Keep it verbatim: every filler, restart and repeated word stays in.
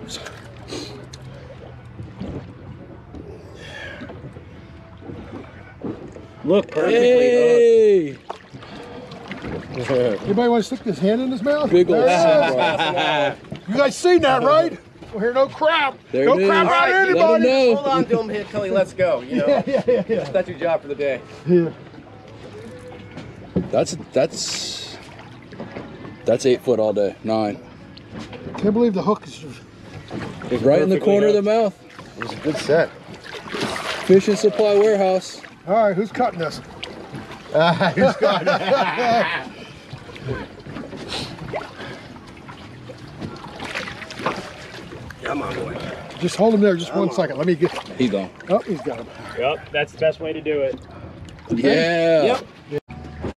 worms. Look perfectly Hey! Anybody want to stick his hand in his mouth? Big old You guys seen that, right? We'll hear no crap. There no it crap is. out of Let 'em anybody. know. Hold on to him until he lets go. You know, Yeah, yeah, yeah, yeah. that's your job for the day. Yeah. That's that's that's eight foot all day. Nine. Can't believe the hook is. It's right in the corner of the mouth. It was a good set. Fish and Supply Warehouse. All right, who's cutting this? Uh, who's got it? Come on, boy. Just hold him there just one second. Let me get. He gone. Oh, he's got him. Yep, that's the best way to do it. Yeah. Yep.